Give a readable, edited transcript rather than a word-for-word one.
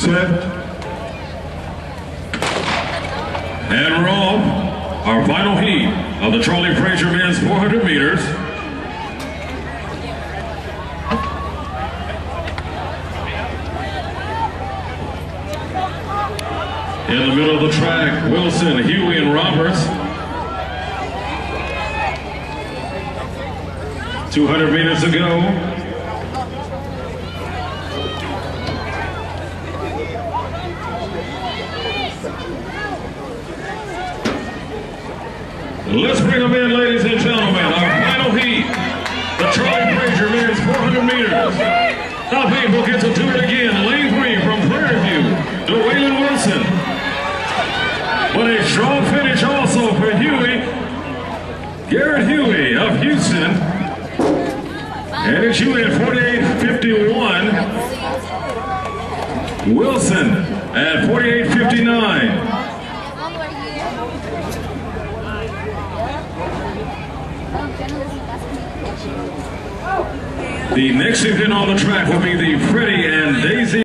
Set. And Rob, our final heat of the Charlie Frazier men's 400 meters. In the middle of the track, Wilson, Huey, and Roberts. 200 meters to go. Let's bring them in, ladies and gentlemen. Our final heat, the Charlie Frazier men's 400 meters. Now people get to do it again. Lane 3 from Prairie View, Dwaylen Wilson. But a strong finish also for Huey, Garrett Huey of Houston. And it's Huey at 48.51. Wilson at 48.59. The next event on the track will be the Freddie and Daisy